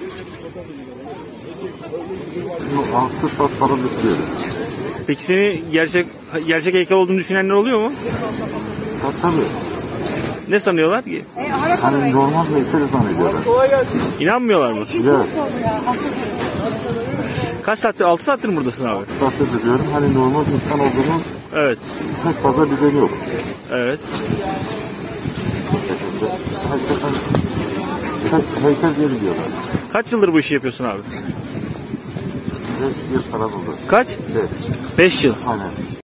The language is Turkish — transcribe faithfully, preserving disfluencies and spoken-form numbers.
Altı saat para düşüyor. Peki seni gerçek gerçek heykel olduğunu düşünenler oluyor mu? Ha, tabii. Ne sanıyorlar ki? Hani normal heykeli zannediyorlar. İnanmıyorlar mı? Evet. Kaç saattir? altı saattir mi buradasın abi? Saattir diyorum. Hani normal insan olduğunu Evet. pek fazla bileni yok. Evet. Hakikaten tek heykel diye biliyorlar. Kaç yıldır bu işi yapıyorsun abi? Beş yıl para buldu. Kaç? Beş. Beş yıl. Aynen.